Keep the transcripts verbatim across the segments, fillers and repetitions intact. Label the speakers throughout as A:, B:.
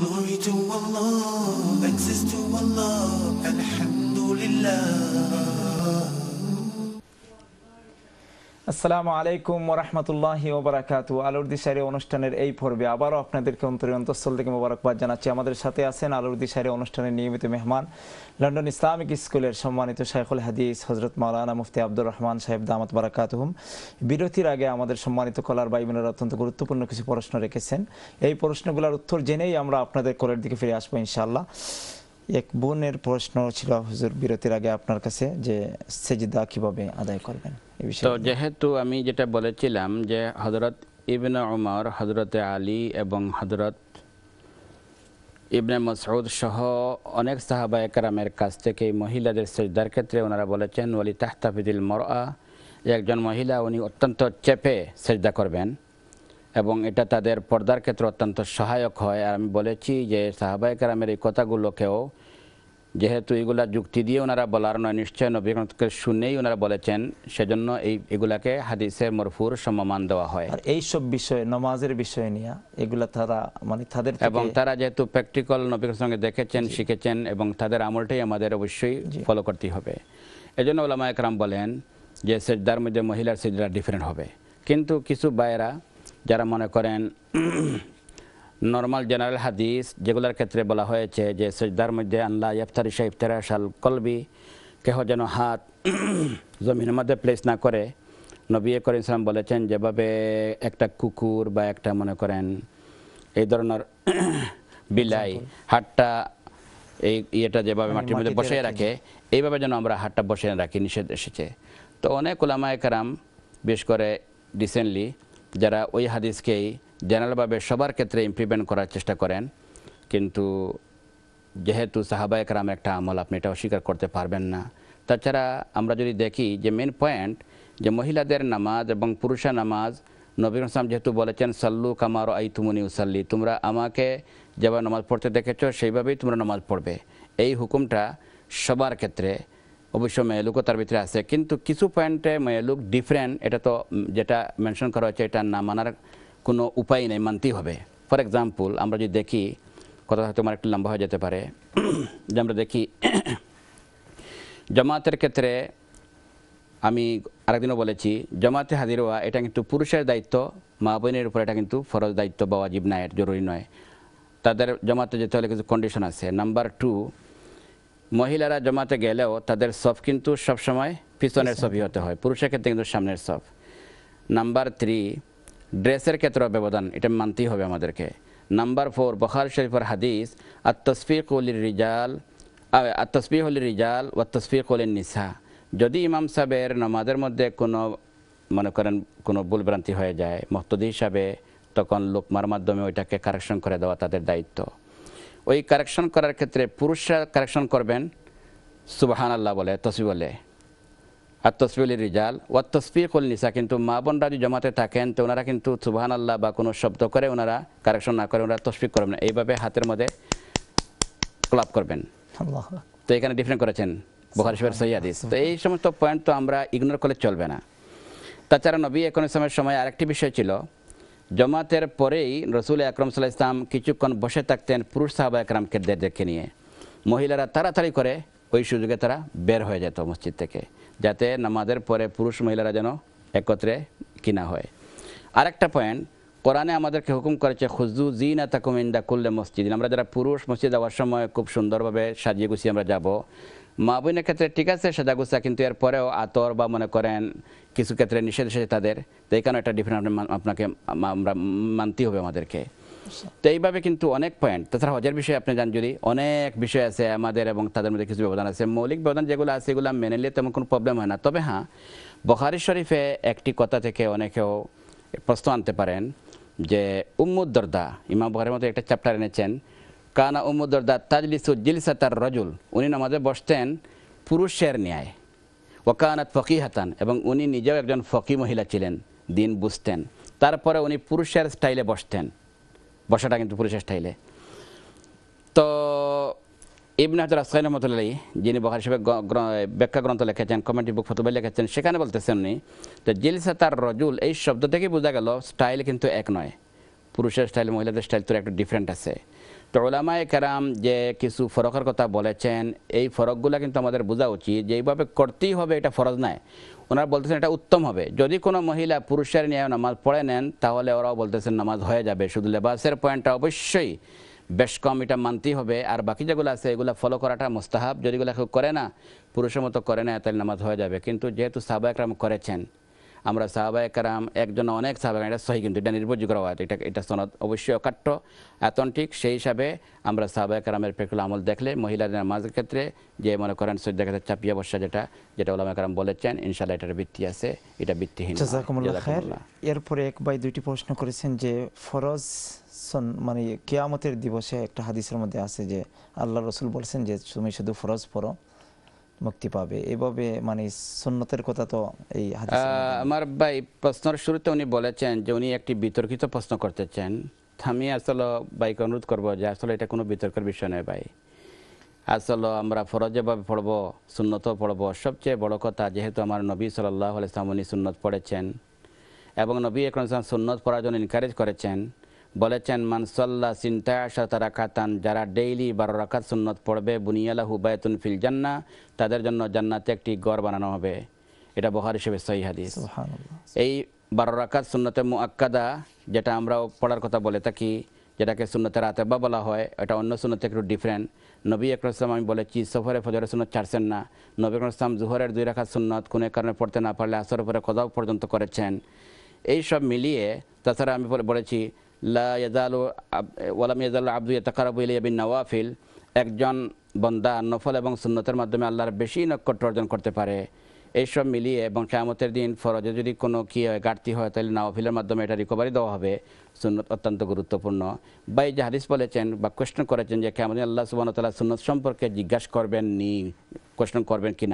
A: Glory to Allah, thanks to Allah, Alhamdulillah.
B: আসসালামু আলাইকুম ওয়া রাহমাতুল্লাহি ওয়া বারাকাতুহু। আলোর দিশারি অনুষ্ঠানের এই পর্বে আবারও আপনাদেরকে অন্তরের অন্তঃস্থল থেকে মোবারকবাদ জানাচ্ছি। আমাদের সাথে আছেন আলোর দিশারি অনুষ্ঠানের নিয়মিত মেহমান লন্ডন ইসলামিক স্কুলের সম্মানিত শাইখুল হাদিস হযরত মাওলানা মুফতি আব্দুর রহমান সাহেব দামাত বারাকাতুহুম। বিরতির আগে আমাদের সম্মানিত কলার ভাই বোনেরা অত্যন্ত গুরুত্বপূর্ণ কিছু প্রশ্ন রেখেছেন। এই প্রশ্নগুলোর উত্তর জেনেই আমরা আপনাদের কলের দিকে ফিরে আসবো ইনশাআল্লাহ। এক বোনের প্রশ্ন ছিল হুজুর বিরতির আগে আপনার কাছে, যে সেজদা কিভাবে আদায় করবেন এই বিষয়ে।
C: তো যেহেতু আমি যেটা বলেছিলাম যে হযরত ইবনে উমর, হযরত আলী এবং হযরত ইবনে মাসউদ সহ অনেক সাহাবায়ে কেরামের কাছ থেকে মহিলাদের সেজদার ক্ষেত্রে ওনারা বলেছেন ওয়ালি তাহতাফিদিল মারআ, একজন মহিলা উনি অত্যন্ত চেপে সেজদা করবেন এবং এটা তাদের পর্দার ক্ষেত্রে অত্যন্ত সহায়ক হয়। আর আমি বলেছি যে সাহাবায়ে কেরামের এই কথাগুলোকেও যেহেতু এগুলা যুক্তি দিয়ে ওনারা বলার নয়, নিশ্চয় নবীকে শুনেই ওনারা বলেছেন, সেজন্য এই এগুলাকে হাদিসে মরফুর সমমান দেওয়া হয়।
B: আর এই সব বিষয়ে নামাজের বিষয় নিয়ে এগুলা তারা মানে তাদের
C: এবং তারা যেহেতু প্র্যাকটিক্যাল নবীর সঙ্গে দেখেছেন, শিখেছেন এবং তাদের আমলটাই আমাদের অবশ্যই ফলো করতে হবে। এজন্য উলামায়ে কেরাম বলেন যে সেজদার মধ্যে মহিলার সেজদা ডিফারেন্ট হবে। কিন্তু কিছু ভাইয়েরা যারা মনে করেন নর্মাল জেনারেল হাদিস যেগুলোর ক্ষেত্রে বলা হয়েছে যে সেজদার মধ্যে আল্লাহ ইফতারিশা ইফতারাশাল কলবি, কেহ যেন হাত জমিনের মধ্যে প্লেস না করে, নবী করিম সাল্লাল্লাহু বলেছেন যেভাবে একটা কুকুর বা একটা মনে করেন এই ধরনের বিলাই হাতটা এই ইয়েটা যেভাবে মাটির মধ্যে বসিয়ে রাখে, এইভাবে যেন আমরা হাতটা বসিয়ে রাখি, নিষেধ এসেছে। তো অনেক উলামায়ে কেরাম বিশেষ করে রিসেন্টলি যারা ওই হাদিসকেই জেনারেলভাবে সবার ক্ষেত্রে ইমপ্লিমেন্ট করার চেষ্টা করেন, কিন্তু যেহেতু সাহাবায়ে কেরামের একটা আমল আপনি এটা অস্বীকার করতে পারবেন না। তাছাড়া আমরা যদি দেখি যে মেন পয়েন্ট যে মহিলাদের নামাজ এবং পুরুষের নামাজ, নবী সাল্লাল্লাহু যেহেতু বলেছেন সাল্লু কামা রাআইতুমুনি উসাল্লি, তোমরা আমাকে যেভাবে নামাজ পড়তে দেখেছো সেইভাবেই তোমরা নামাজ পড়বে। এই হুকুমটা সবার ক্ষেত্রে, অবশ্য মেয়েলুকও তার ভিতরে আছে, কিন্তু কিছু পয়েন্টে মেয়েলুক ডিফারেন্ট, এটা তো যেটা মেনশন করা হচ্ছে এটা না মানার কোনো উপায় নেই, মানতেই হবে। ফর এক্সাম্পল আমরা যদি দেখি, কথা হয়তো আমার একটু লম্বা হয়ে যেতে পারে, যে আমরা দেখি জামাতের ক্ষেত্রে আমি আরেকদিনও বলেছি জামাতে হাজির হওয়া এটা কিন্তু পুরুষের দায়িত্ব, মা বোনের উপর এটা কিন্তু ফরজ দায়িত্ব বা ওয়াজিব নয়, জরুরি নয়। তাদের জামাতে যেতে হলে কিছু কন্ডিশন আছে। নাম্বার টু, মহিলারা জামাতে গেলেও তাদের সফ কিন্তু সবসময় পিছনের সফই হতে হয়, পুরুষের ক্ষেত্রে কিন্তু সামনের সফ। নাম্বার থ্রি, ড্রেসের ক্ষেত্রে ব্যবধান, এটা মানতেই হবে আমাদেরকে। নাম্বার ফোর, বুখারী শরীফের হাদিস আত-তাসফিকু লির-রিজাল আত-তাসবিহু লির-রিজাল ওয়া তাসফিকু লিন-নিসা, যদি ইমাম সাহেবের নামাজের মধ্যে কোনো মনে করেন কোনো ভুলভ্রান্তি হয়ে যায় মুক্তদি হিসাবে, তখন লোকমার মাধ্যমে ওইটাকে কারেকশন করে দেওয়া তাদের দায়িত্ব। ওই কারেকশন করার ক্ষেত্রে পুরুষরা কারেকশন করবেন সুবহানাল্লাহ বলে, তসবিহ বলে, আর তসবিহ লির-রিজাল ওয়া তাসফিকু লিন-নিসা, কিন্তু মা বোনরা যদি জামাতে থাকেন তো ওনারা কিন্তু সুবহানাল্লাহ বা কোনো শব্দ করে ওনারা কারেকশন না করে ওনারা তসবিহ করবেন না, এইভাবে হাতের মধ্যে ক্লাব করবেন। তো এখানে ডিফারেন্ট করেছেন বুখারী শরীফের সহিহ হাদিস। তো এই সমস্ত পয়েন্ট তো আমরা ইগনোর করলে চলবে না। তাছাড়া নবী একরাম ইসলামের সময় আরেকটি বিষয় ছিল, জামাতের পরেই রাসূল আকরাম সাল্লাল্লাহু আলাইহি ওয়াসাল্লাম কিছুক্ষণ বসে থাকতেন পুরুষ সাহাবায়ে কেরামকে দেখে নিয়ে, মহিলারা তাড়াতাড়ি করে ওই সুযোগে তারা বের হয়ে যেত মসজিদ থেকে, যাতে নামাজের পরে পুরুষ মহিলারা যেন একত্রে কিনা হয়। আরেকটা পয়েন্ট, কোরআনে আমাদেরকে হুকুম করেছে খুযু যিনাতাকুম ইনদা কুল্লি মসজিদ, আমরা যারা পুরুষ মসজিদ যাওয়ার সময় খুব সুন্দরভাবে সাজিয়ে গুছিয়ে আমরা যাব। মা বোনের ক্ষেত্রে ঠিক আছে সাজা গুছা, কিন্তু এর পরেও আতর বা মনে করেন কিছু ক্ষেত্রে নিষেধ এসেছে তাদের, তো এই কারণে একটা ডিফারেন্ট আপনাকে আমরা মানতেই হবে আমাদেরকে। তো এইভাবে কিন্তু অনেক পয়েন্ট, তাছাড়া হজের বিষয়ে আপনি জান যদি অনেক বিষয় আছে আমাদের এবং তাদের মধ্যে কিছু ব্যবধান আছে, মৌলিক ব্যবধান যেগুলো আছে এগুলো মেনে নিলে তেমন কোনো প্রবলেম হয় না। তবে হ্যাঁ, বুখারী শরীফে একটি কথা থেকে অনেকেও প্রশ্ন আনতে পারেন যে উম্মু দরদা, ইমাম বুখারীর মধ্যে একটা চ্যাপ্টার এনেছেন, কানা উম্মু দরদা তাজলিসু জিলসাতার রাজুল, উনি নামাজে বসতেন পুরুষের ন্যায়, ওয়া কানাত ফাকিহাতান, এবং উনি নিজেও একজন ফকি মহিলা ছিলেন, দিন বুঝতেন, তারপরে উনি পুরুষের স্টাইলে বসতেন, বসাটা কিন্তু পুরুষের স্টাইলে। তো ইবনে হাজার আসকালানী রাহমাতুল্লাহি আলাইহি, যিনি বুখারী শরীফের ব্যাখ্যা গ্রন্থ লিখেছেন, কমেন্ট্রি বুক ফতুয়া লিখেছেন, সেখানে বলতেছেন উনি যে জিলসাতার রাজুল এই শব্দ থেকে বোঝা গেল স্টাইল কিন্তু এক নয়, পুরুষের স্টাইল মহিলাদের স্টাইল তো একটু ডিফারেন্ট আছে। তো উলামায়ে কেরাম যে কিছু ফরকের কথা বলেছেন এই ফরকগুলো কিন্তু আমাদের বোঝা উচিত যে এইভাবে করতেই হবে এটা ফরজ নয়। ওনারা বলতেছেন এটা উত্তম হবে যদি কোনো মহিলা পুরুষের নিয়ে নামাজ পড়ে নেন, তাহলে ওরাও বলতেছেন নামাজ হয়ে যাবে। শুধু লেবাসের পয়েন্টটা অবশ্যই বেশ কম এটা মানতেই হবে, আর বাকি যেগুলো আছে এগুলো ফলো করাটা মুস্তাহাব। যদি এগুলো কেউ করে না, পুরুষের মতো করে না, তাহলে নামাজ হয়ে যাবে। কিন্তু যেহেতু সাহাবায়ে কেরাম করেছেন, আমরা সাহাবায়ে কেরাম একজন অনেক সাহাবায়ে, এটা সহি, কিন্তু এটা নির্ভরযোগ্য রাওয়ায়াত, এটা এটা সনদ অবশ্যই অকাট্য অথেন্টিক। সেই হিসাবে আমরা সাহাবায়ে কেরামের প্র্যাকটিক্যাল আমল দেখলে মহিলাদের নামাজের ক্ষেত্রে যে মনে করেন সজ্জা ক্ষেত্রে চাপিয়ে বসা, যেটা যেটা উলামায়ে কেরাম বলেছেন, ইনশাআল্লাহ এটার ভিত্তি আছে, এটা ভিত্তিহীন।
B: জাযাকুমুল্লাহ খায়ের। এরপরে এক ভাই দুইটি প্রশ্ন করেছেন যে ফরজ মানে কিয়ামতের দিবসে একটা হাদিসের মধ্যে আছে যে আল্লাহ রাসূল বলেছেন যে তুমি শুধু ফরজ পড়ো মুক্তি পাবে, এভাবে মানে সুন্নতের কথা তো এই হাদিসে।
C: আমার ভাই প্রশ্নের শুরুতে উনি বলেছেন যে উনি একটি বিতর্কিত প্রশ্ন করতে চান। আমি আসলে ভাইকে অনুরোধ করবো যে আসলে এটা কোনো বিতর্কের বিষয় নয় ভাই। আসলে আমরা ফরজ যেভাবে পড়বো সুন্নতও পড়বো। সবচেয়ে বড় কথা, যেহেতু আমার নবী সাল্লাল্লাহু আলাইহি ওয়াসাল্লাম উনি সুন্নত পড়েছেন এবং নবী আকরাম সাল্লাল্লাহু আলাইহি ওয়াসাল্লাম সুন্নত পড়ার জন্য এনকারেজ করেছেন, বলেছেন মান সাল্লা সিনতা আশারাতা রাকাতান, যারা ডেইলি বারো রাকাত সুন্নত পড়বে, বুনিয়ালাহু বায়তুন ফিল জান্নাহ, তাদের জন্য জান্নাতে একটি ঘর বানানো হবে। এটা বুখারী শরীফের সহিহ হাদিস।
B: সুবহানাল্লাহ।
C: এই বারো রাকাত সুন্নতে মুআক্কাদা, যেটা আমরা পড়ার কথা বলে থাকি, যেটাকে সুন্নতে রাতেবা বলা হয়, এটা অন্য সুন্নতে একটু ডিফারেন্ট। নবী আকরাম সাল্লাল্লাহু আলাইহি ওয়াসাল্লাম, আমি বলেছি সফরে ফজরের সুন্নত ছাড়ছেন না। নবী আকরাম সাল্লাল্লাহু আলাইহি ওয়াসাল্লাম জোহরের দুই রাকাত সুন্নত কোনো কারণে পড়তে না পারলে আসরের পরে কদা পর্যন্ত করেছেন। এই সব মিলিয়ে, তাছাড়া আমি বলেছি লা ইয়াজালু ওয়ালাম ইয়াজালু আবদু ইয়াতাকারাবু ইলাইয়া বিন নওয়াফিল, একজন বান্দা নফল এবং সুন্নতের মাধ্যমে আল্লাহর বেশি নৈকট্য অর্জন করতে পারে। এইসব মিলিয়ে এবং কিয়ামতের দিন ফরজে যদি কোনো কি হয় ঘাটতি হয়, তাহলে নওয়াফিলের মাধ্যমে এটা রিকভারি দেওয়া হবে। সুন্নত অত্যন্ত গুরুত্বপূর্ণ। বা এই যে হাদিস বলেছেন বা কোয়েশ্চেন করেছেন যে কিয়ামতের দিন আল্লাহ সুবহানাহু ওয়া তাআলা সুন্নত সম্পর্কে জিজ্ঞাসা করবেন নি, কোয়েশ্চেন করবেন কিনা।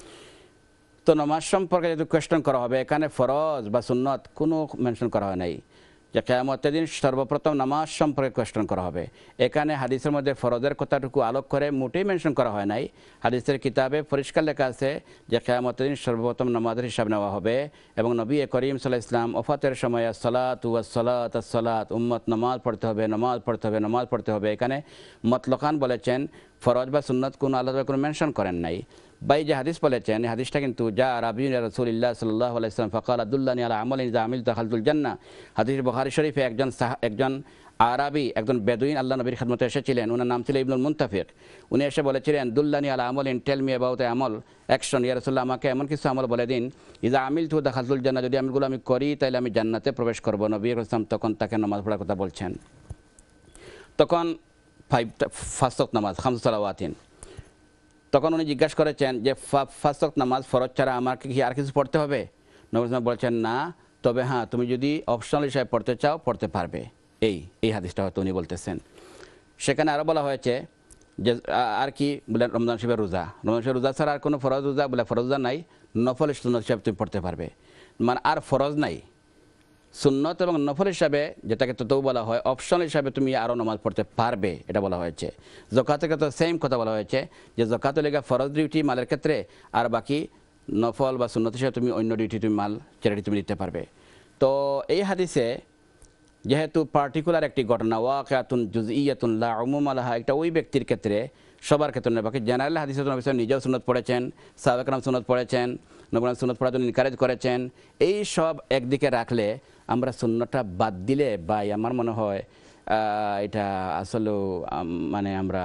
C: তো নামাজ সম্পর্কে যদি কোয়েশ্চেন করা হবে, এখানে ফরজ বা সুন্নত কোনো মেনশন করা হয় নাই। যে কিয়ামতের দিন সর্বপ্রথম নামাজ সম্পর্কে কোয়েশ্চেন করা হবে। এখানে হাদিসের মধ্যে ফরজের কথাটুকু আলোক করে মোটেই মেনশন করা হয় নাই। হাদিসের কিতাবে পরিষ্কার লেখা আছে যে কিয়ামতের দিন সর্বপ্রথম নামাজের হিসাব নেওয়া হবে এবং নবী করিম সাল্লাল্লাহু আলাইহি ওয়াসাল্লাম ওফাতের সময় আসসালাতু ওয়াসসালাত আসসালাত, উম্মত নামাজ পড়তে হবে, নামাজ পড়তে হবে, নামাজ পড়তে হবে। এখানে মতলকান বলেছেন, ফরজ বা সুন্নত কোনো আলাদা কোনো মেনশন করেন নাই। ভাই যে হাদিস বলেছেন, এই হাদিসটা কিন্তু যা আরাবিয়ুন ইয়া রাসূলুল্লাহ সাল্লাল্লাহু আলাইহি ওয়াসাল্লাম ফাকাল আদুল্লানি আলা আমালিন ইযা আমিলতু দাখালতুল জান্নাহ। হাদিস বুখারী শরীফে একজন একজন আরাবি, একজন বেদুইন আল্লাহ নবীর খিদমতে এসেছিলেন, ওনার নাম ছিল ইবনুল মুনতাফিক। উনি এসে বলেছিলেন দুল্লানি আলা আমালিন, টেল মি অ্যাবাউট এ আমল অ্যাকশন, ইয়া রাসূলুল্লাহ আমাকে এমন কিছু আমল বলে দিন, ইযা আমিলতু দাখালতুল জান্নাহ, যদি আমলগুলো আমি করি তাহলে আমি জান্নাতে প্রবেশ করব। নবী রাসূল তখন তাকে নামাজ পড়ার কথা বলছেন। তখন ফাইভ ফার্স্ট ওয়াক্ত নামাজ খামস সালাওয়াতিন, তখন উনি জিজ্ঞাসা করেছেন যে ফার্স্ট ওয়াক্ত নামাজ ফরজ ছাড়া আমাকে কি আর কিছু পড়তে হবে? নবী সাল্লাল্লাহু আলাইহি ওয়াসাল্লাম বলছেন না, তবে হ্যাঁ তুমি যদি অপশনাল হিসাবে পড়তে চাও পড়তে পারবে। এই এই হাদিসটা হয়তো উনি বলতেছেন। সেখানে আরও বলা হয়েছে যে আর কি বলে রমজান শরীফের রোজা, রমজান শরীফের রোজা ছাড়া আর কোনো ফরজ রোজা বলে ফরজ রোজা নাই, নফল সুন্নত হিসাবে তুমি পড়তে পারবে, মানে আর ফরজ নাই। সুন্নত এবং নফল হিসাবে, যেটাকে তো বলা হয় অপশনাল হিসাবে, তুমি আরও নামাজ পড়তে পারবে, এটা বলা হয়েছে। যাকাতের ক্ষেত্রে সেম কথা বলা হয়েছে যে যাকাতুল লেগা ফরজ ডিউটি মালের ক্ষেত্রে, আর বাকি নফল বা সুন্নত হিসাবে তুমি অন্য ডিউটি তুমি মাল চ্যারিটি তুমি দিতে পারবে। তো এই হাদিসে যেহেতু পার্টিকুলার একটি ঘটনা, ওয়াকিআতুন জুজইয়াতুন লা উমুমা লাহা, একটা ওই ব্যক্তির ক্ষেত্রে, সবার ক্ষেত্রে নয়, বাকি জেনারেল হাদিসে নবী সাল্লাল্লাহু নিজেও সুন্নত পড়েছেন, সাহাবায়ে কেরাম সুন্নত পড়েছেন, নবী সুন্নত পড়ার জন্য এনকারেজ করেছেন। এই সব একদিকে রাখলে আমরা সুন্নতটা বাদ দিলে ভাই আমার মনে হয় এটা আসলে মানে আমরা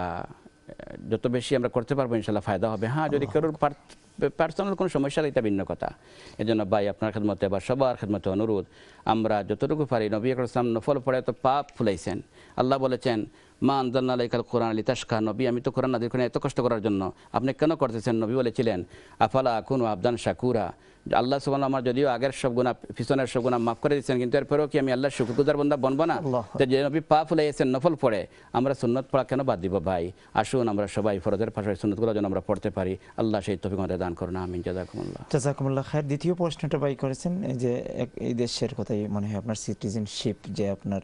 C: যত বেশি আমরা করতে পারবো ইনশাআল্লাহ ফায়দা হবে। হ্যাঁ, যদি কারোর পার্সোনাল কোনো সমস্যা, এটা ভিন্ন কথা। এজন্য ভাই আপনার খেদমতে বা সবার খেদমতে অনুরোধ, আমরা যতটুকু পারি, নবী আকরাম সাল্লাল্লাহু আলাইহি ওয়াসাল্লাম নফল পড়ে তো পাপ ফুলাইছেন। আল্লাহ বলেছেন মা আনজালনা আলাইকাল কুরআন লিতাশকা, নবী আমি তো কোরআন নাযিল করি এত কষ্ট করার জন্য, আপনি কেন করতেছেন? নবী বলেছিলেন আফালা আকুনু আবদান শাকুরা, আল্লাহ সুবহানাহু আমার যদিও আগের সব গুনাহ পিছনের সব গুনাহ মাফ করে দিয়েছেন, কিন্তু এরপরেও কি আমি আল্লাহর শুকরগুজার বান্দা বনবো না? তো যে নবী পাপ ফুলাইছেন নফল পড়ে, আমরা সুন্নত পড়া কেন বাদ দিব? ভাই আসুন আমরা সবাই ফরজের পাশাপাশি সুন্নতগুলো যেন আমরা পড়তে পারি। আল্লাহ সেই তৌফিক আমাদের দান করুন, আমিন। জাযাকুমুল্লাহ।
B: জাযাকুমুল্লাহ খায়ের। দ্বিতীয় প্রশ্নটা ভাই করেছেন যে এই দেশের কথাই মনে হয় আপনার সিটিজেনশিপ, যে আপনার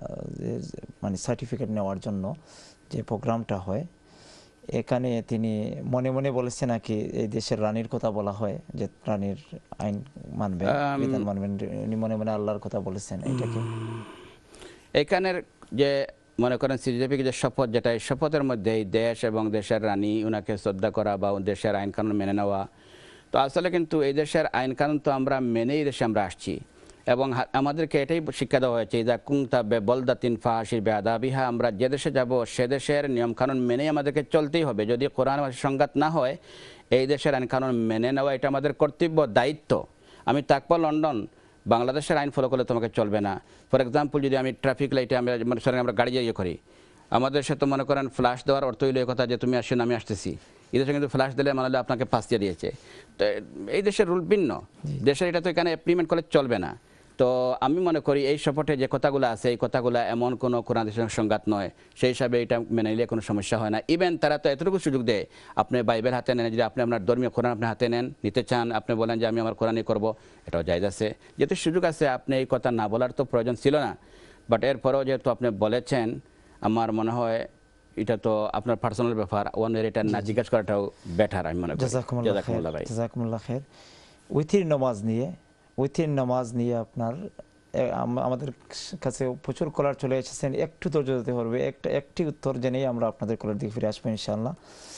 B: মানে সার্টিফিকেট নেওয়ার জন্য যে প্রোগ্রামটা হয়, এখানে তিনি মনে মনে বলেছেন নাকি এই দেশের রানীর কথা বলা হয় যে রানীর আইন মানবেন, বিধান মানবেন, উনি মনে মনে আল্লাহর কথা বলেছেন, এটা কি?
C: এখানের যে মনে করেন সিজিপির যে শপথ, যেটা এই শপথের মধ্যে এই দেশ এবং দেশের রানী উনাকে শ্রদ্ধা করা বা দেশের আইন কানুন মেনে নেওয়া, তো আসলে কিন্তু এই দেশের আইন কানুন তো আমরা মেনেই দেশে আমরা আসছি এবং আমাদেরকে এটাই শিক্ষা দেওয়া হয়েছে ইদা কুনতা বিবলদাতিন ফাহাশির বিআদাবিহা, আমরা যে দেশে যাব সে দেশের নিয়মকানুন মেনেই আমাদেরকে চলতেই হবে। যদি কোরআন সংঘাত না হয়, এই দেশের আইন কানুন মেনে নেওয়া এটা আমাদের কর্তব্য, দায়িত্ব। আমি থাকবো লন্ডন, বাংলাদেশের আইন ফলো করলে তোমাকে চলবে না। ফর এক্সাম্পল, যদি আমি ট্রাফিক লাইটে আমরা আমরা গাড়ি ইয়ে করি, আমাদের সাথে মনে করেন ফ্ল্যাশ দেওয়ার অর্থ হইল এই কথা যে তুমি আসুন আমি আসতেছি, এই দেশে কিন্তু ফ্ল্যাশ দিলে মানে আপনাকে পাস দিয়ে দিয়েছে। তো এই দেশের রুল ভিন্ন, দেশের এটা তো এখানে ইমপ্লিমেন্ট করলে চলবে না। তো আমি মনে করি এই শপথে যে কথাগুলো আছে এই কথাগুলো এমন কোনো কোরআন দেশের সংঘাত নয়, সেই হিসাবে এটা মেনে নিলে কোনো সমস্যা হয় না। ইভেন তারা তো এতটুকু সুযোগ দেয়, আপনি বাইবেল হাতে নেন, যদি আপনি আপনার ধর্মীয় কোরআন আপনি হাতে নেন নিতে চান, আপনি বলেন যে আমি আমার কোরআনই করবো, এটাও জায়েজ আছে। যেহেতু সুযোগ আছে, আপনি এই কথা না বলার তো প্রয়োজন ছিল না, বাট এরপরেও যেহেতু আপনি বলেছেন, আমার মনে হয় এটা তো আপনার পার্সোনাল ব্যাপার, ওয়ানের এটা না জিজ্ঞাসা করাটাও বেটার আমি মনে করি। জাযাকুমুল্লাহ ভাই।
B: জাযাকুমুল্লাহ খাইর। উইথির নামাজ নিয়ে উইথির নামাজ নিয়ে আপনার আমাদের কাছে প্রচুর কলার চলে এসেছেন, একটু ধৈর্য দিতে হবে, একটা একটি উত্তর জেনেই আমরা আপনাদের কলার দিকে ফিরে আসবো ইনশাআল্লাহ।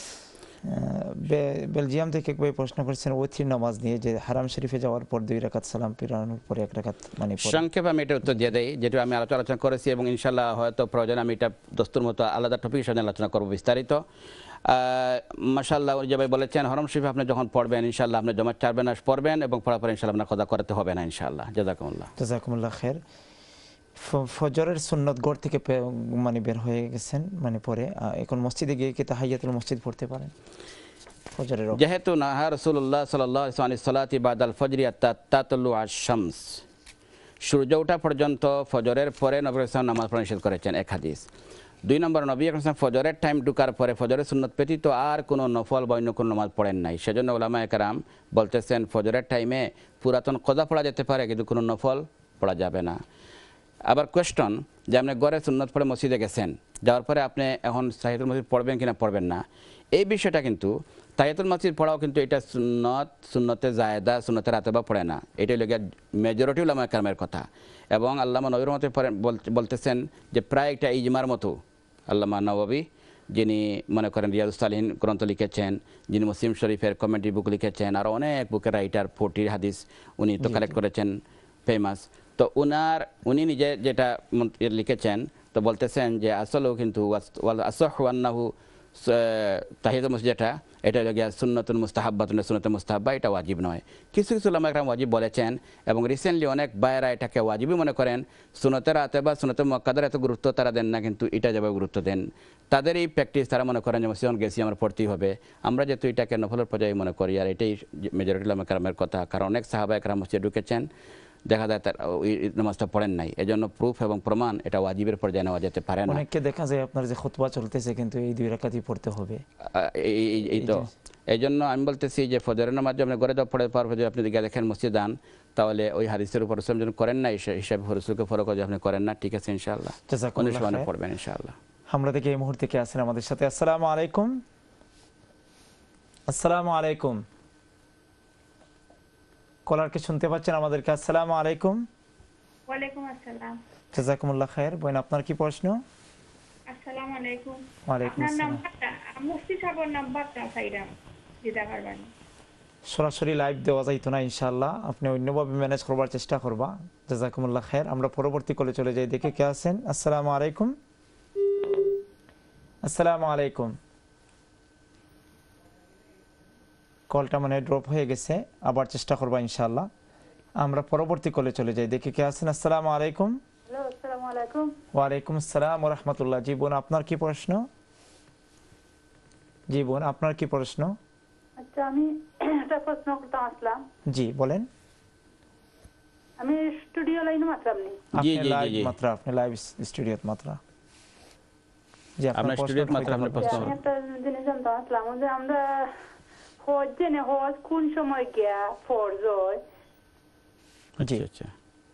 B: বেলজিয়াম থেকে একবার প্রশ্ন করেছেন ওইথির নামাজ নিয়ে, যে হারাম শরীফে যাওয়ার পর দুই রাকাত সালাম ফিরানোর পরে এক রাকাত মানে
C: সংক্ষেপে আমি এটা উত্তর দিয়ে দেই, যেটা আমি আলোচনা করেছি এবং ইনশাআল্লাহ হয়তো প্রয়োজন আমি এটা দস্তুর মতো আলাদা টপিক হিসেবে আলোচনা করবো বিস্তারিত। মাশাআল্লাহ যেভাবে বলেছেন, হারাম শরীফে আপনি যখন পড়বেন ইনশাআল্লাহ আপনি জমা চার বেনাস পড়বেন এবং পড়ার পরে ইনশাআল্লাহ আপনার কদা করতে হবে না ইনশাআল্লাহ। জাযাকুমুল্লাহ।
B: জাযাকুমুল্লাহ খাইর। ফজরের সুন্নত ঘর থেকে মানে বের হয়ে গেছেন মানে পরে এখন মসজিদে গিয়ে কি তাহিয়াতুল মসজিদ পড়তে পারেন?
C: যেহেতু নাহা রাসূলুল্লাহ সাল্লাল্লাহু আলাইহি সাল্লাতি বাদাল ফজরি আত্তা তাতলু আশ-শামস, সূর্য ওঠা পর্যন্ত ফজরের পরে নবী সাল্লাল্লাহু নামাজ পড়া নিষেধ করেছেন, এক হাদিস। দুই নম্বর, নবী সাল্লাল্লাহু ফজরের টাইম ঢুকার পরে ফজরের সুন্নত ব্যতীত আর কোনো নফল বা অন্য কোনো নামাজ পড়েন নাই। সেজন্য উলামায়ে কেরাম বলতেছেন ফজরের টাইমে পুরাতন কজা পড়া যেতে পারে কিন্তু কোনো নফল পড়া যাবে না। আবার কোয়েশ্চন যে আপনি ঘরে সুন্নত পড়ে মসজিদে গেছেন, যাওয়ার পরে আপনি এখন তাহিয়াতুল মসজিদ পড়বেন কিনা পড়বেন না, এই বিষয়টা কিন্তু তাহিয়াতুল মসজিদ পড়াও কিন্তু এটা সুন্নত, সুন্নতে জায়েদা, সুন্নতে রাতেবা পড়ে না, এটাই লাগে মেজরিটি উলামায়ে কেরামের কথা। এবং আল্লামা নবীর মতে বলতেছেন যে প্রায় একটা ইজমার মতো, আল্লামা নববী যিনি মনে করেন রিয়াজুস সালিহিন গ্রন্থ লিখেছেন, যিনি মুসলিম শরীফের কমেন্ট্রি বুক লিখেছেন, আর অনেক বুকের রাইটার, ফোর্টি হাদিস উনি তো কালেক্ট করেছেন, ফেমাস। তো উনার উনি নিজে যেটা লিখেছেন তো বলতেছেন যে আসলেও কিন্তু আসহু আন্নাহু তাহিয়াতুল মসজিদ যেটা এটা হলো গিয়া সুন্নাতুল মুস্তাহাব্বাতুন, সুন্নাতুল মুস্তাহাব্বা, এটা ওয়াজিব নয়। কিছু কিছু উলামায়ে কেরাম ওয়াজিব বলেছেন এবং রিসেন্টলি অনেক ভাইয়েরা এটাকে ওয়াজিবই মনে করেন। সুন্নতের রাতে বা সুন্নতে মুআক্কাদার এত গুরুত্ব তারা দেন না, কিন্তু এটা যেভাবে গুরুত্ব দেন তাদের এই প্র্যাকটিস, তারা মনে করেন যে মসজিদ গেছি আমার পড়তেই হবে। আমরা যেহেতু এটাকে নফলের পর্যায়ে মনে করি, আর এটাই মেজরিটি উলামায়ে কেরামের কথা, কারণ অনেক সাহাবায়ে কেরাম মসজিদে ঢুকেছেন, দেখা যায় তার ওই নামাজটা পড়েন নাই, এজন্য প্রুফ এবং প্রমাণ এটা ওয়াজিবের পর্যায়ে নেওয়া যেতে পারে না।
B: অনেককে দেখা যায় আপনার যে খুতবা চলতেছে কিন্তু এই দুই রাকাতই পড়তে হবে,
C: এই তো এই জন্য আমি বলতেছি যে ফজরের নামাজ আপনি ঘরে পড়ে পারবে, যদি আপনি দিকে দেখেন মসজিদ দান, তাহলে ওই হাদিসের উপর যখন করেন না হিসাবে রসুলকে ফলো করে আপনি করেন না, ঠিক আছে ইনশাআল্লাহ অনুসরণ করবেন ইনশাআল্লাহ।
B: আমরা দেখি এই মুহূর্তে কে আছেন আমাদের সাথে। আসসালামু আলাইকুম। আসসালামু আলাইকুম, কলারকে শুনতে পাচ্ছেন আমাদেরকে? আসসালামু আলাইকুম।
D: ওয়ালাইকুম আসসালাম।
B: জাযাকুমুল্লাহ খাইর। বোন আপনার কি প্রশ্ন?
D: আসসালামু আলাইকুম।
B: ওয়ালাইকুম
D: আপনার
B: আসসালাম।
D: নাম্বারটা মুফতি সাহেবের নাম্বারটা চাইলাম দিতে পারবেন?
B: সরাসরি লাইভ দেওয়া যাইতো না ইনশাআল্লাহ, আপনি অন্যভাবে ম্যানেজ করবার চেষ্টা করবা। জাযাকুমুল্লাহ খাইর। আমরা পরবর্তী কলে চলে যাই, দেখে কে আছেন। আসসালামু আলাইকুম। আসসালামু আলাইকুম, কলটা মানে ড্রপ হয়ে গেছে, আবার চেষ্টা করবা ইনশাআল্লাহ। আমরা পরবর্তী কলে চলে যাই, দেখে কে আছেন। আসসালামু আলাইকুম।
D: হ্যালো, আসসালামু আলাইকুম।
B: ওয়ালাইকুম আসসালাম ওয়া রাহমাতুল্লাহ। জি বোন আপনার কি প্রশ্ন? জি বোন আপনার কি প্রশ্ন?
D: আচ্ছা, আমি একটা প্রশ্ন করতে আসলাম।
B: জি বলেন।
D: আমি স্টুডিও লাইনে মাত্র আপনি
C: জি
B: আপনি
C: জি
B: লাইভ
C: জি
B: মাত্র আপনি লাইভ স্টুডিওত মাত্র। জি
C: আপনার স্টুডিওত মাত্র আপনি প্রশ্ন
D: আমি একটা জিনিস জানতে আসলাম যে আমরা হজ জেনে হজ কোন সময় গিয়া ফরজ হয়?
B: জি
C: আচ্ছা,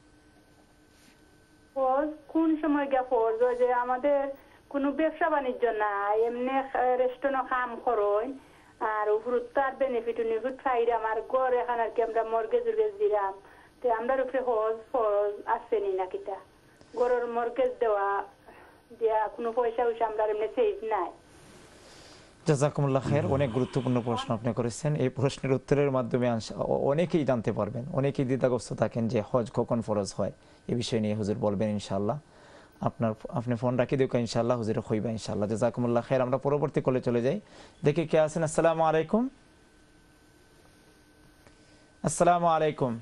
D: হজ কোন সময় গিয়া ফরজ হয়? যে আমাদের কোনো ব্যবসা বাণিজ্য নাই, এমনি রেস্টুরেন্ট কাম করই আর উপরত তার বেনিফিট নিফিট ফাইরা আমার ঘর এখন আর কি আমরা মর্গেজ উর্গেজ দিলাম, তো আমরা উপরে হজ ফরজ আছে নি না কিতা? ঘরের মর্গেজ দেওয়া দিয়া কোনো পয়সা পয়সা আমরা এমনি সেভ নাই।
B: জাযাকুমুল্লাহ খায়ের, অনেক গুরুত্বপূর্ণ প্রশ্ন আপনি করেছেন। এই প্রশ্নের উত্তরের মাধ্যমে অনেকেই জানতে পারবেন, অনেকেই দ্বিধাগ্রস্ত থাকেন যে হজ কখন ফরজ হয়, এই বিষয় নিয়ে হুজুর বলবেন ইনশাআল্লাহ। আপনার আপনি ফোন রাখি দিও ইনশাআল্লাহ, হুজুরে কইবা ইনশাআল্লাহ। জাযাকুমুল্লাহ খায়ের। আমরা পরবর্তী কলে চলে যাই, দেখি কে আছেন। আসসালামু আলাইকুম। আসসালামু আলাইকুম।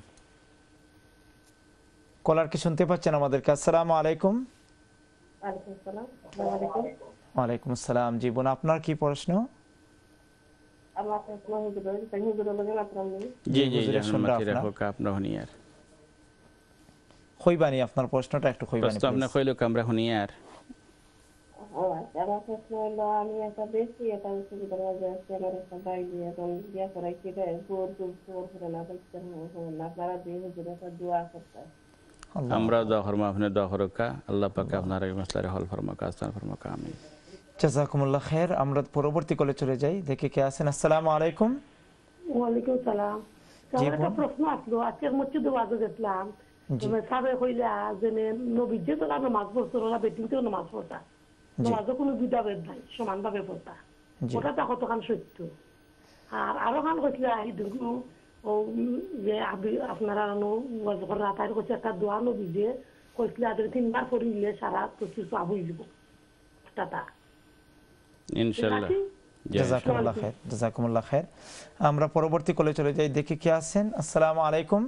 B: কলার কি শুনতে পাচ্ছেন আমাদেরকে? আসসালামু আলাইকুম।
E: ওয়ালাইকুম আসসালাম। আসসালামু আলাইকুম।
B: ওয়ালাইকুম আসসালাম। জি বোন, আপনার কি প্রশ্ন?
E: আমার প্রশ্ন হুজুরের, তাই হুজুরের লগে মাত্রাম নেই।
C: জি জি
B: হুজুরের শুনরা
C: জাহান্নামে
B: আপনার
C: রাখো আপনা হনিয়ার
B: কইবানি, আপনার প্রশ্নটা একটু কইবানি
C: প্রশ্ন আপনি
B: প্লিজ।
C: কইলো আমরা হনিয়ার।
E: ও আচ্ছা, আমার প্রশ্ন হলো আমি একটা বেশি এটা অসুবিধার মধ্যে আছি। আমার একটা বাইরে এখন বিয়া করাই কেটে গোর গোর গোর করে না পাইছেন না, আপনারা যে হুজুরের একটা দোয়া করতে।
B: আল্লাহ
C: আমরা দোয়া করবো, আপনি দোয়া করুকা, আল্লাহ পাকে আপনার এই মাসলারে হল ফরমাকা, আস্তান ফরমাকা, আমিন।
B: জাযাকুমুল্লাহ খায়ের। আমরা পরবর্তী কলে চলে যাই, দেখি কে আছেন। আসসালামু আলাইকুম।
F: ওয়ালাইকুম সালাম।
B: জি
F: আমার একটা
B: বোন।
F: প্রশ্ন আসলো, আজকে মসজিদে ওয়াজে দেখলাম
B: জি।
F: সাবে কইলা যে নবী যে তোরা নামাজ পড়তো ওরা বেটিং তো নামাজ পড়তা, নামাজও কোনো বিধাভেদ নাই, সমানভাবে পড়তা,
B: জি।
F: ওটা তো কতখান সত্য। আর আরো খান কইছিল আহি দেখুন ও যে আবি- আপনারা ওয়াজ করা তাই কইছে একটা দোয়া নবী যে কইছিল আগে তিনবার পড়িলে সারা তো কিছু আবু যাব টাটা।
C: ইনশাআল্লাহ। জি,
B: জাযাকুমুল্লাহ খায়ের। জাযাকুমুল্লাহ খায়ের। আমরা পরবর্তী কলে চলে যাই, দেখি কে আছেন। আসসালামু আলাইকুম।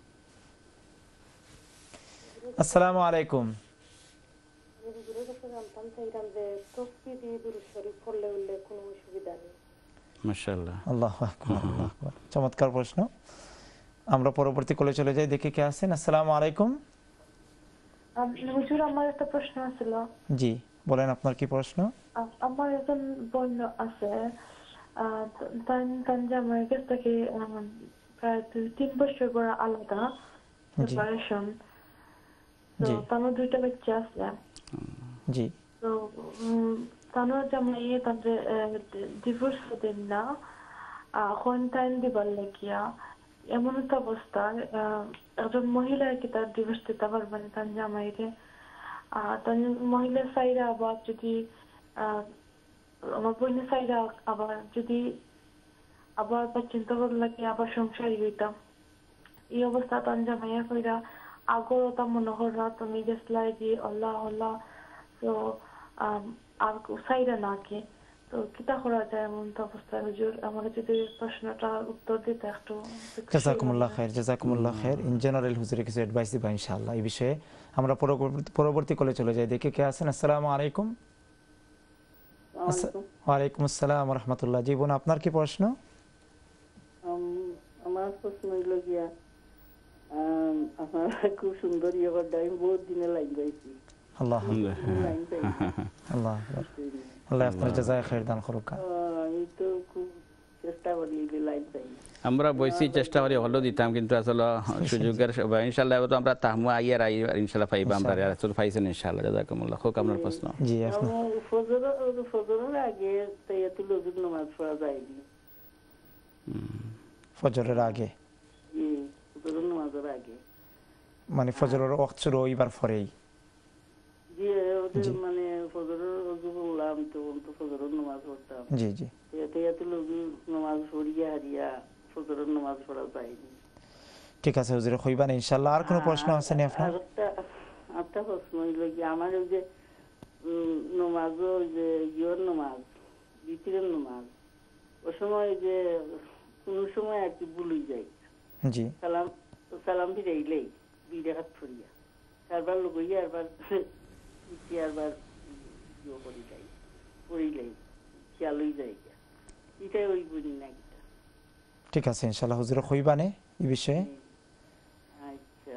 B: আসসালামু আলাইকুম।
D: হুজুরের কাছে জানতাম চাইলাম যে তসবিহ দিয়ে দুরূদ শরীফ পড়লে উল্লে কোনো অসুবিধা নেই।
C: মাশাআল্লাহ।
B: আল্লাহু আকবার, আল্লাহু আকবার। চমৎকার প্রশ্ন। আমরা পরবর্তী কলে চলে যাই, দেখি কে আছেন। আসসালামু আলাইকুম।
G: হুজুর, আমার একটা প্রশ্ন ছিল।
B: জি বলেন, আপনার কি প্রশ্ন?
G: আ- আমার একজন বোন আছে, আহ, তার তার জামাইয়ের কাছ থেকে আহ, প্রায় দুই তিন বছর পর আলাদা
B: জি।
G: সেপারেশন। তো
B: জি।
G: তার দুইটা বাচ্চা আছে।
B: জি।
G: তো উম, তার জামাই তাদের ডিভোর্স দেন না, কোয়ারেন্টাইন দিবার লাগিয়া। এমন একটা অবস্থা, আহ, একজন মহিলা আর কি তার ডিভোর্স দিতে পারবে না তার জামাইরে। আহ তার মহিলা সাইরা আবার যদি আহ আমার বোনের সাইরা আবার যদি আবার বা চিন্তা করলে লাগে আবার সংসারী হইতাম। এই অবস্থা তার জামাইয়া কইরা আগরতা মনে করা তুমি গেছলাই যে আল্লাহ আল্লাহ। তো আর সাইরা নাকি তো কিতা করা যায় এমন তো অবস্থা? হুজুর, আমার যদি প্রশ্নটা উত্তর দিতে একটু।
B: জাযাকুমুল্লাহ খায়ের। জাযাকুমুল্লাহ খায়ের। ইন জেনারেল হুজুরে কিছু অ্যাডভাইস দিবা ইনশাআল্লাহ এই বিষয়ে। আমরা পরবর্তী পরবর্তী কলে চলে যাই, দেখি কে আছেন। আসসালামু আলাইকুম। আচ্ছা, ওয়ালাইকুম আসসালাম ওয়া রাহমাতুল্লাহ। জি বোন, আপনার কি প্রশ্ন?
H: আমার প্রশ্ন হইল গিয়া, আপনারা খুব সুন্দর ইয়ে করতে, আমি বহুত দিনে লাইন পাইছি।
B: আল্লাহ
H: লাইন পাইছি,
B: আল্লাহ আল্লাহ আপনার জাযায়ে খায়ের দান করুক।
H: আমি তো খুব চেষ্টা করি লাইন পাই।
C: আমরা বইছি চেষ্টা করি হলো দিতাম, কিন্তু আসলে সুযোগের ইনশাআল্লাহ তো আমরা তাহমু আইয়ার আই ইনশাআল্লাহ পাইবা, আমরা রাসূল পাইছেন ইনশাআল্লাহ। জাযাকুমুল্লাহ। হোক আপনার প্রশ্ন।
B: জি। আপনার
H: ফজর ফজরের আগে তাইয়াতুল ওযুর নামাজ পড়া যায়নি।
B: ফজরের আগে
H: জি, ফজরের নামাজের আগে,
B: মানে ফজরের ওয়াক্ত শুরু হইবার পরেই।
H: জি ওদের মানে ফজরের ওযু করলাম তখন তো ফজরের নামাজ পড়তাম।
B: জি জি।
H: তাইয়াতুল ওযুর নামাজ পড়িয়া হারিয়া ফজরের নামাজ পড়া যায়নি।
B: ঠিক আছে হুজুরে কইবান ইনশাআল্লাহ। আর কোনো প্রশ্ন আছে নি আপনার?
H: আরেকটা একটা প্রশ্ন হইল কি, আমার ওই যে নমাজ, ওই যে ইয়র নমাজ, বিতিরের নমাজ, ওই সময় যে কোন সময় আর কি ভুল যায়।
B: জি।
H: সালাম সালাম ফিরাইলেই দুই রেখাত ফরিয়া চারবার লোক হইয়া আরবার আরবার ইয়ে করি যাই পড়িলেই খেয়াল হয়ে যায়। এটাই ওই বুঝি না।
B: ঠিক আছে ইনশাআল্লাহ হুজুরে কইবানে এই বিষয়ে।
H: আচ্ছা,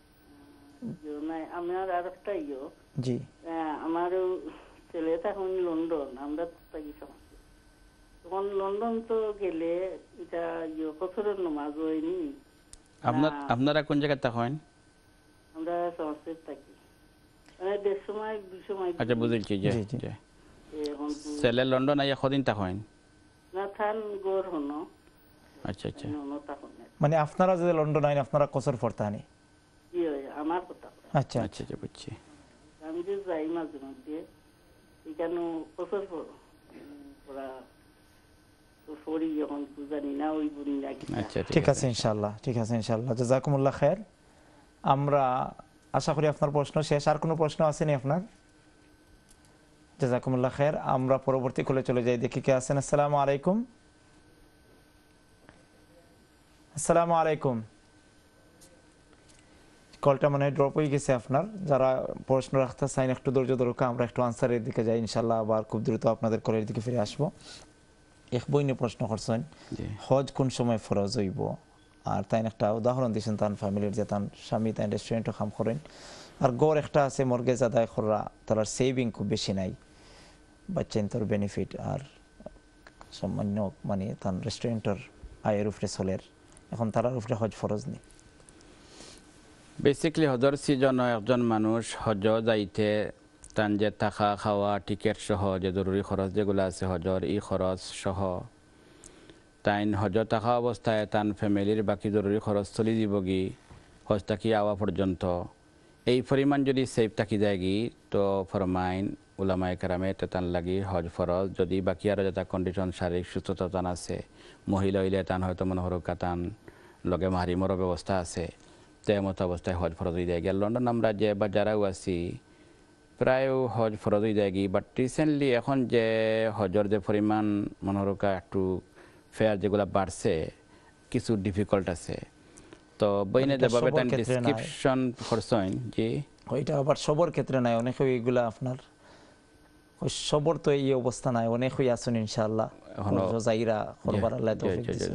H: আমার আর একটা ইয়ে,
B: জি।
H: আমার ছেলে তখন লন্ডন, আমরা থাকি সমাজে। তখন লন্ডন তো গেলে এটা ইয়ে বছরের নামাজ হয়নি।
C: আপনার আপনারা কোন জায়গায় থাকেন?
H: আমরা সমাজে থাকি, মানে দেড় সময় দুই সময়।
C: আচ্ছা বুঝেছি। জি জি। ছেলে লন্ডন আইয়া কদিন থাকেন?
H: না থান গোর হনো।
C: আচ্ছা আচ্ছা।
B: মানে আপনারা যদি লন্ডন আইন আপনারা কসর পড়তানি?
H: জি আমার কথা।
B: আচ্ছা
C: আচ্ছা বুঝছি।
H: আমি যে যাই মাঝে মধ্যে এখানে বছর ওরা ফরি যখন জানি না ওই বুনি না।
C: আচ্ছা
B: ঠিক আছে ইনশাআল্লাহ, ঠিক আছে ইনশাআল্লাহ। জাযাকুমুল্লাহ খায়ের। আমরা আশা করি আপনার প্রশ্ন শেষ। আর কোনো প্রশ্ন আসেনি আপনার? জাযাকুমুল্লাহ খায়ের। আমরা পরবর্তী কলে চলে যাই, দেখি কে আছেন। আসসালামু আলাইকুম। আসসালামু আলাইকুম। কলটা মানে ড্রপ হয়ে গেছে আপনার। যারা প্রশ্ন রাখতে চাইন একটু ধৈর্য ধরুক, আমরা একটু আনসারের দিকে যাই ইনশাআল্লাহ, আবার খুব দ্রুত আপনাদের কলের দিকে ফিরে আসবো। এক বইনে প্রশ্ন করছেন হজ কোন সময় ফরজ হইব, আর তাই একটা উদাহরণ দিয়েছেন তার ফ্যামিলির যে তার স্বামী তাই রেস্টুরেন্টও কাম করেন, আর গড় একটা আছে মর্গেজ আদায় করা, তার সেভিং খুব বেশি নাই, বাচ্চা তোর বেনিফিট আর সামান্য মানে তার রেস্টুরেন্টের আয়ের উপরে চলের, এখন তার উপরে হজ ফরজ নেই।
C: বেসিক্যালি হজর সিজন একজন মানুষ হজ যাইতে তান যে থাকা খাওয়া টিকেট সহ যে জরুরি খরচ যেগুলো আছে হজর ই খরচ সহ তাইন হজ থাকা অবস্থায় তান ফ্যামিলির বাকি জরুরি খরচ চলি দিবগি হজ থাকি আওয়া পর্যন্ত। এই পরিমাণ যদি সেফ থাকি যায়গি তো ফরমাইন উলামায়ে কেরামে তান লাগি হজ ফরজ। যদি বাকি আরও যেটা কন্ডিশন শারীরিক সুস্থতা তান আছে, মহিলা হইলে তান হয়তো মনোহরকা তান লগে মাহারিমরও ব্যবস্থা আছে, তেমত অবস্থায় হজ ফরজ হয়ে যায়। লন্ডন আমরা যে বা যারাও আছি প্রায় হজ ফরজ হয়ে যায়। বাট রিসেন্টলি এখন যে হজর যে পরিমাণ মনোরকা একটু ফেয়ার যেগুলো বাড়ছে, কিছু ডিফিকাল্ট আছে। তো বইনে যেভাবে তাই ডিসক্রিপশন করছেন যে
B: ওইটা আবার সবার ক্ষেত্রে নাই, অনেক এইগুলা আপনার সবর তো এই অবস্থা নাই, অনেক হই আছেন ইনশাআল্লাহ যাইরা করবার আল্লাহ তৌফিক দিয়েছেন।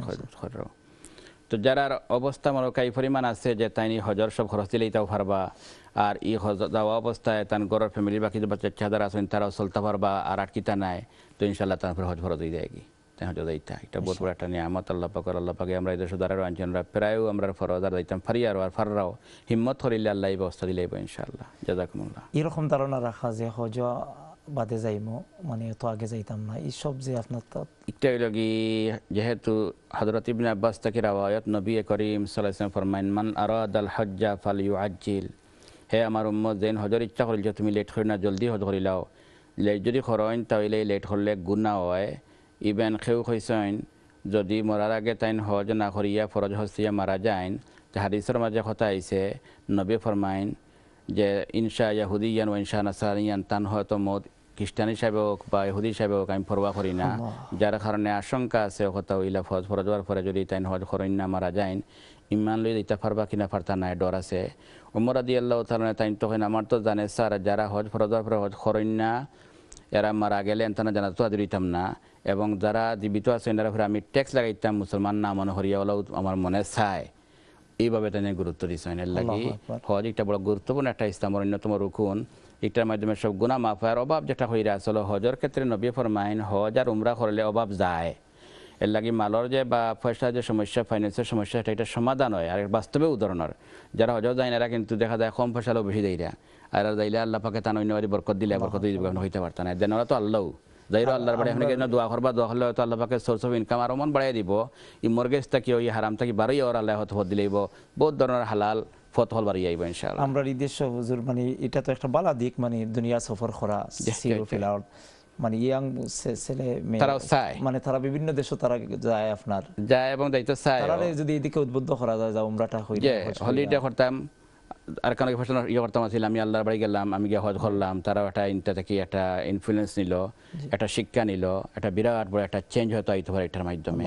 C: তো যারা অবস্থা মনোকা এই পরিমাণ আছে যে তাই হজর সব খরচ দিলেই তাও পারবা, আর ই হজ যাওয়া অবস্থায় তার গড়ের ফ্যামিলির বাকি যে বাচ্চা চাঁদার আছেন তারাও চলতে পারবা, আর আটকিতা নাই, তো ইনশাল্লাহ তারপরে হজ ফরজ হয়ে যায় কি তাই হজ যাইতা। এটা বহুত বড় একটা নিয়ামত আল্লাহ পাকের। আল্লাহ পাকে আমরা এই দেশ দ্বারা আনছেনরা প্রায়ও আমরা ফরজ আর যাইতাম ফারি আর আর ফাররাও হিম্মত করিলে আল্লাহ এই ব্যবস্থা দিলেই ইনশাআল্লাহ। জাযাকুমুল্লাহ।
B: এরকম ধারণা রাখা যে হজ বাদে যাইমো মানে তো আগে যাইতাম না, এই সব যে আপনার তো
C: একটা হইল কি যেহেতু হযরত ইবনে আব্বাস থেকে রাওয়ায়াত নবী করিম সাল্লাল্লাহু আলাইহি ওয়াসাল্লাম ফরমায়েন মান আরাদাল হজ্জা ফালইউআজ্জিল, হে আমার উম্মত যেন হজর ইচ্ছা করিল যে তুমি লেট করি না, জলদি হজ করিলাও। লেট যদি করেন তাহলে লেট করলে গুনাহ হয়। ইবেন কেউ কইছেন যদি মরার আগে তাইন হজ না করিয়া ফরজ হস্তিয়া মারা যায়, হাদিসের মাঝে কথা আইছে নবী ফরমায়েন যে ইনশা ইয়াহুদিয়ান ও ইনশা নাসারিয়ান তান হয়তো মত খ্রিস্টান হিসাবে হোক বা ইহুদি হিসাবে হোক আমি পরোয়া করি না, যার কারণে আশঙ্কা আছে কথা ইলা ফজ ফরজ হওয়ার পরে যদি তাই হজ করেন না মারা যায় ইমান লই দিতে পারবা কিনা পারতা নাই ডর আছে। উমর রাদিয়াল্লাহু তাআলা তাই তখন আমার তো জানে স্যার যারা হজ ফরজ হওয়ার পরে হজ করেন না এরা মারা গেলে তারা জানাতো আদি দিতাম না, এবং যারা জীবিত আছে এনারা ফিরে আমি ট্যাক্স লাগাইতাম মুসলমান না মনে হরিয়া হলেও আমার মনে চায়, এইভাবে তাই গুরুত্ব দিচ্ছেন। এর লাগি হজ একটা বড় গুরুত্বপূর্ণ একটা ইসলামের অন্যতম রুকুন। এটার মাধ্যমে সব গুনাহ মাফ হয়। অভাব যেটা হইরা আসলে হজর ক্ষেত্রে নবী ফরমাইন হজ আর উমরা করলে অভাব যায়। এর লাগি মালর যে বা পয়সার যে সমস্যা ফাইন্যান্সের সমস্যা এটা এটা সমাধান হয়। আর বাস্তবে উদাহরণের যারা হজ যায় না এরা কিন্তু দেখা যায় কম পয়সালেও বেশি দেয়রা, আর যাইলে আল্লাহ পাকে তান অন্যবাদী বরকত দিলে বরকত হইতে পারত না। দেন ওরা তো আল্লাহ যাইরো আল্লাহর বাড়ি এখানে কেন দোয়া করবা, দোয়া করলে হয়তো আল্লাহ পাকে সোর্স অফ ইনকাম আরো মন বাড়াই দিব। ই মর্গেজ থাকি ওই হারাম থাকি বাড়াই ওর আল্লাহ হয়তো ফত দিলেইব, বহুত ধরনের হালাল ফতহল বাড়ি আইব ইনশাআল্লাহ।
B: আমরা ঈদের হুজুর মানে এটা তো একটা বালা দিক, মানে দুনিয়া সফর করা সিরো ফিলাউট মানে ইয়াং ছেলে মেয়ে
C: তারাও চায়,
B: মানে তারা বিভিন্ন দেশে তারা যায় আপনার
C: যায় এবং যাইতে চায়।
B: তারা যদি এদিকে উদ্বুদ্ধ করা যায় যা উমরাটা হইলে
C: হলিডে করতাম আর কারণ ফ্যাশন ইয়ে করতাম আছিল আমি আল্লাহর বাড়ি গেলাম আমি গিয়ে হজ করলাম, তারাও একটা ইনটা থেকে একটা ইনফ্লুয়েন্স নিল, একটা শিক্ষা নিল, একটা বিরাট বড় একটা চেঞ্জ হয়তো আইতে পারে এটার মাধ্যমে,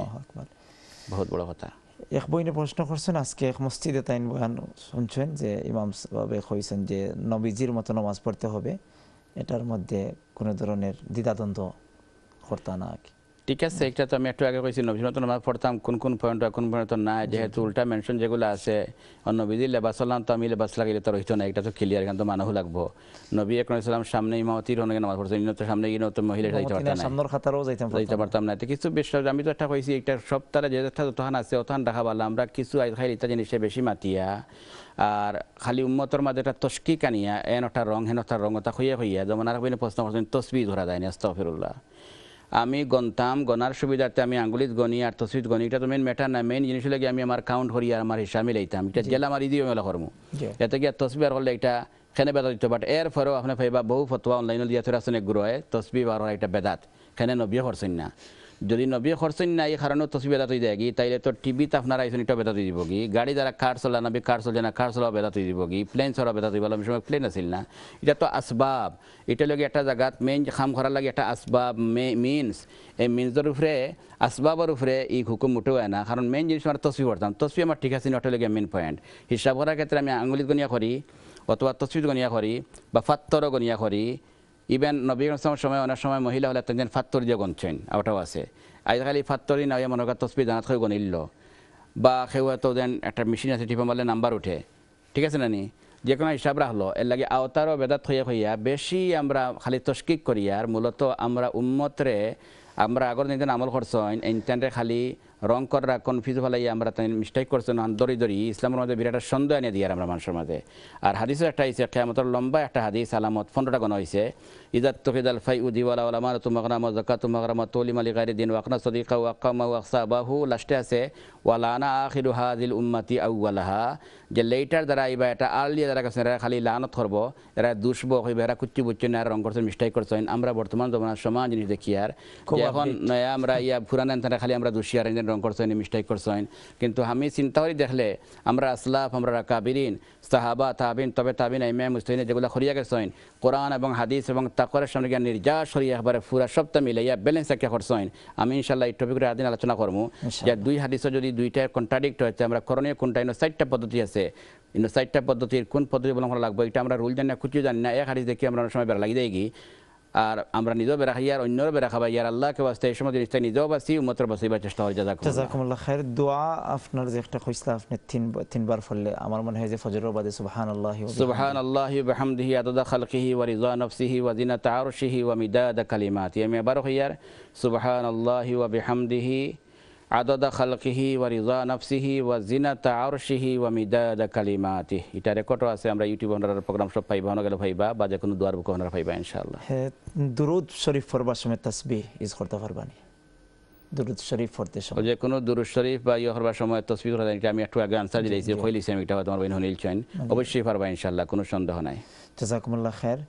C: বহুত বড় কথা।
B: এক বইনে প্রশ্ন করছেন আজকে এক মসজিদে তাইন বয়ান শুনছেন যে ইমাম সাহেব কইছেন যে নবীজির মতো নামাজ পড়তে হবে, এটার মধ্যে কোনো ধরনের দ্বিধাদ্বন্দ্ব করতা না কি?
C: ঠিক আছে, একটা তো আমি একটু আগে কইছি নবীর মতো নামাজ পড়তাম কোন কোন পয়েন্ট কোন পয়েন্ট না, যেহেতু উল্টা মেনশন যেগুলো আছে নবীজির লেবাস সালাম তো আমি লেবাস লাগাইলে তো রইতো না, এটা তো ক্লিয়ার, এখানে তো মানহু লাগবো। নবী আকরাম সাল্লাম সামনে ইমামতির অনেক নামাজ পড়ছেন, ইনত সামনে গিয়ে তো মহিলা যাইতে পারতাম না, সামনের খাতারও যাইতাম যাইতে পারতাম না। কিছু বিশ্বাস আমি তো একটা কইছি একটা সব তারা যে যতখান আছে অতখান দেখা পারলাম আমরা কিছু খাইল ইত্যাদি জিনিসে বেশি মাতিয়া আর খালি উম্মতর মাঝে একটা তস্কি কানিয়া এন একটা রং হেন একটা রং ওটা হইয়া হইয়া যেমন আর প্রশ্ন করছেন তসবি ধরা যায় না, আস্তাগফিরুল্লাহ। আমি গনতাম গনার সুবিধার্থে আমি আঙ্গুলিত গনি আর তসবিত গনি, এটা তো মেন ম্যাটার না, মেন জিনিস লাগে আমি আমার কাউন্ট করি আর আমার হিসাব মিলাইতাম, এটা জেলা আমার ইদিও মেলা করমু, এতে গিয়ে তসবি আর হলে এটা খেনে বেদাত দিত বাট এর পরেও আপনি পাইবা বহু ফতোয়া অনলাইনে দিয়া থরে আছেন এগুলোয় তসবি বারোর একটা বেদাত খেনে নবিয়ে করছেন না যদি নবী খরচেন না এই কারণে তসবি বেদাত হয়ে যায় তাইলে তো টিভিতে আপনারা আইসেন এটা বেদাত হয়ে দিব কি গাড়ি যারা কার চলা নবী কার চলে না কার চলা বেদাত হয়ে দিব কি প্লেন চলা বেদাত হইব আমি সময় প্লেন আছিল না এটা তো আসবাব এটা লাগে একটা জায়গাত মেইন কাম করার লাগে একটা আসবাব মিনস এই মিনসের উপরে আসবাবের উপরে এই হুকুম উঠে হয় না কারণ মেইন জিনিস আমার তসবি করতাম তসবি আমার ঠিক আছে ওটা লাগে মেইন পয়েন্ট হিসাব করার ক্ষেত্রে আমি আঙুলিত গনিয়া করি অথবা তসবিত গনিয়া করি বা ফাত্তরও গনিয়া করি ইভেন নবী ইসলামের সময় অনেক সময় মহিলা হলে তেমন ফাত্তর দিয়ে গণছেন ওটাও আছে আজকালি ফাত্তরই না মনে কর তসবি জানাত হয়ে গণিল বা সেও তো যেন একটা মেশিন আছে টিপা মারলে নাম্বার উঠে ঠিক আছে না নি যে কোনো হিসাব রাখলো এর লাগে আওতারও বেদাত হইয়া হইয়া বেশি আমরা খালি তস্কিক করি আর মূলত আমরা উম্মতরে আমরা আগর দিন আমল করছেন ইন্টারনেটে খালি রং করা কনফিউজ ফেলাইয়া আমরা তাই মিস্টেক করছেন দরি দরি ইসলামের মধ্যে বিরাট সন্দেহ এনে দিয়ে আমরা মানুষের মধ্যে আর হাদিসের একটা হয়েছে কেয়ামতের লম্বা একটা হাদিস আলামত পনেরোটা গণ হয়েছে ইজাত তকিদাল ফাই উদিওয়ালা ওলামার তুমাগরাম জাকাত তুমাগরাম তলিম আলী গারি দিন ওয়াকনা সদিকা ওয়াকামা ওয়াকসাবাহু লাস্টে আছে ওয়ালানা আখিরু হাদিল উম্মতি আউ্লাহা যে লেটার দ্বারা এইবা এটা আর্লি দ্বারা কাছে এরা খালি লানত করব এরা দুষব হইবে এরা কুচ্চি বুচ্চি না রং করছেন মিস্টেক করছেন আমরা বর্তমান জমানার সমান জিনিস দেখি আর এখন আমরা ইয়া পুরান তারা খালি আমরা দোষী আর রং করছেন মিস্টেক করছেন কিন্তু আমি চিন্তা করি দেখলে আমরা আসলাফ আমরা কাবিরিন সাহাবা তাবিন তবে তাবিন ইমাম মুস্তাহিন যেগুলো খরিয়া গেছেন কোরআন এবং হাদিস এবং তাকওয়ারের সামনে গিয়ে নির্যাস সরিয়া একবারে পুরা সবটা মিলাইয়া ব্যালেন্স একটা করছেন আমি ইনশাআল্লাহ এই টপিকের আদিন আলোচনা করবো যে দুই হাদিসে যদি দুইটা কন্ট্রাডিক্ট হয়েছে আমরা করণীয় কোনটা ইনো চারটা পদ্ধতি আছে ইনো চারটা পদ্ধতির কোন পদ্ধতি বলা আমরা লাগবে এটা আমরা রুল জানি না কিছু জানি না এক হাদিস দেখি আমরা অনেক সময় বেড়া লাগি দেয় কি আর আমরা নিজেও বেড়া খাই আর অন্যরও বেড়া খাবাই আর আল্লাহকে বাস্তে এই সময় জিনিসটা নিজেও বাঁচি উম্মতের বাঁচিবার চেষ্টা করি
B: জাযাকুমুল্লাহ খাইর দোয়া আপনার যে একটা কইসলা আপনি তিন তিনবার পড়লে আমার মনে হয় যে ফজরের বাদে সুবহানাল্লাহি ওয়া
C: সুবহানাল্লাহি ওয়া বিহামদিহি আদাদা খালকিহি ওয়া রিযা নাফসিহি ওয়া জিনাতা আরশিহি ওয়া মিদাদা কালিমাতি আমি আবারও কইয়ার সুবহানাল্লাহি ওয়া বিহামদিহি আদাদা খালকিহি ওয়া রিযা নাফসিহি ওয়া জিনাতা আরশিহি ওয়া মিদাদা কালিমাতি এটা রেকর্ডও আছে আমরা ইউটিউব অনলাইন প্রোগ্রাম সব পাইবা না গেলে পাইবা বা যে কোনো দুয়ার বুক অনলাইন পাইবা ইনশাআল্লাহ
B: হ্যাঁ দুরুদ শরীফ পড়বার সময় তাসবিহ ইজ করতে পারবানি দুরুদ শরীফ পড়তে সময়
C: যে কোনো দুরুদ শরীফ বা ইয়া করবার সময় তাসবিহ করা এটা আমি একটু আগে আনসার দিয়েছি কইলিছি আমি এটা তোমার বইন হনিল চাইন অবশ্যই পারবা ইনশাআল্লাহ কোনো সন্দেহ নাই
B: জাযাকুমুল্লাহ খাইর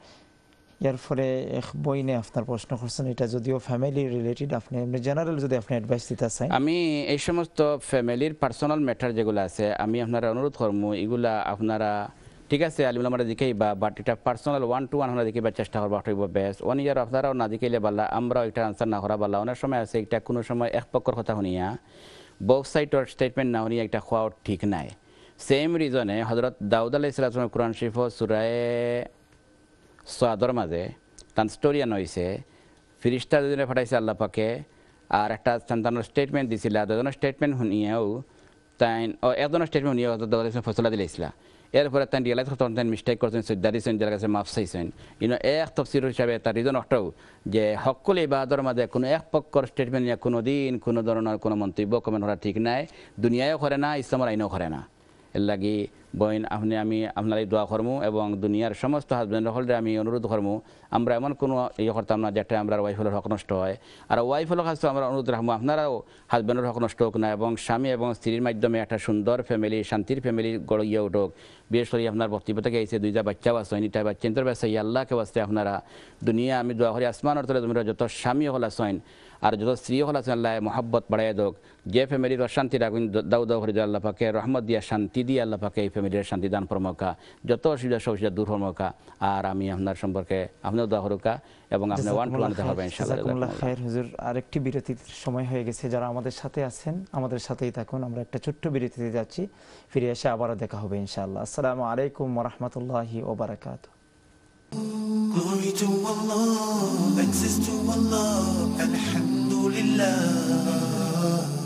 B: এর ফলে এক বইনে আপনার প্রশ্ন করছেন এটা যদিও ফ্যামিলি রিলেটেড আপনি এমনি জেনারেল যদি আপনি অ্যাডভাইস দিতে চান
C: আমি এই সমস্ত ফ্যামিলির পার্সোনাল ম্যাটার যেগুলো আছে আমি আপনারা অনুরোধ করবো এগুলা আপনারা ঠিক আছে আলিম আমরা দিকেই বা বাট এটা পার্সোনাল ওয়ান টু ওয়ান আমরা দিকেবার চেষ্টা করবো হইব বেস্ট ওয়ান ইয়ার আপনারাও না দিকেইলে বাল্লা আমরাও একটা আনসার না করা বাল্লা অনেক সময় আছে এটা কোনো সময় এক পক্ষর কথা শুনিয়া বোথ সাইডর স্টেটমেন্ট না শুনিয়া একটা খোয়াও ঠিক নাই সেম রিজনে হযরত দাউদ আলাইহিস সালাম কোরআন শরীফ সূরা সাদর মাঝে তার স্টোরিয়ান হয়েছে ফিরিস্তা দুজনে ফাটাইছে আল্লাহ পাকে আর একটা সন্তানের স্টেটমেন্ট দিছিল দুজনের স্টেটমেন্ট শুনিয়েও তাই ও একজনের স্টেটমেন্ট শুনিয়ে ফসলা দিলেছিল এরপরে তাই রিয়েলাইজ করতেন তাই মিস্টেক করছেন শ্রদ্ধা দিয়েছেন যার কাছে মাফ চাইছেন ইনো এক তফসির হিসাবে তার রিজন অটাও যে সকল ইবাদতের মাঝে কোনো এক পক্ষর স্টেটমেন্ট নিয়ে কোনো দিন কোনো ধরনের কোনো মন্তব্য কমেন্ট করা ঠিক নাই দুনিয়ায়ও করে না ইসলামের আইনও করে না এর লাগি বইন আপনি আমি আপনার দোয়া করবো এবং দুনিয়ার সমস্ত হাজব্যান্ড হলরে আমি অনুরোধ করবো আমরা এমন কোনো ইয়ে করতাম না যেটা আমরা ওয়াইফের হক নষ্ট হয় আর ওয়াইফের কাছে আমরা অনুরোধ রাখবো আপনারাও হাজব্যান্ডের হক নষ্ট হোক না এবং স্বামী এবং স্ত্রীর মাধ্যমে একটা সুন্দর ফ্যামিলি শান্তির ফ্যামিলি গড়ে গিয়ে উঠুক বিশেষ করে আপনার বক্তব্য থেকে এসে দুইটা বাচ্চাও আছে নিটা বাচ্চা চিন্তার ব্যবসা আল্লাহকে বাঁচতে আপনারা দুনিয়া আমি দোয়া করি আসমানের তলে তোমরা যত স্বামী হল আসেন আর যত স্ত্রী হল আছেন আল্লাহ মহব্বত বাড়াই দোক যে ফ্যামিলির অশান্তি রাখুন দাউ দাউ করে আল্লাহ পাকে রহমত দিয়া শান্তি দিয়ে আল্লাহ পাকে এই ফ্যামিলির শান্তি দান ফরমকা যত অসুবিধা সব অসুবিধা দূর ফরমকা আর আমি আপনার সম্পর্কে আপনিও দোয়া করুকা এবং আপনি ওয়ান টু ওয়ান দেখা হবে ইনশাআল্লাহ
B: জাযাকুমুল্লাহ খাইর হুজুর আরেকটি বিরতির সময় হয়ে গেছে যারা আমাদের সাথে আছেন আমাদের সাথেই থাকুন আমরা একটা ছোট্ট বিরতিতে যাচ্ছি ফিরে এসে আবারও দেখা হবে ইনশাআল্লাহ আসসালামু আলাইকুম ওয়া রাহমাতুল্লাহি ওয়া বারাকাতুহু
A: Glory to Allah, thanks is to Allah, Alhamdulillah.